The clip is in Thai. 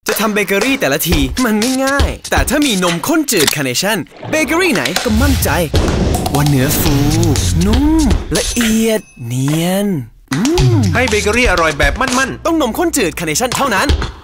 จะทำเบเกอรี่แต่ละทีมันไม่ง่ายแต่ถ้ามีนมข้นจืดคาร์เนชั่นเบเกอรี่ไหนก็มั่นใจว่าเนื้อฟูนุ่มละเอียดเนียนให้เบเกอรี่อร่อยแบบมั่นๆต้องนมข้นจืดคาร์เนชั่นเท่านั้น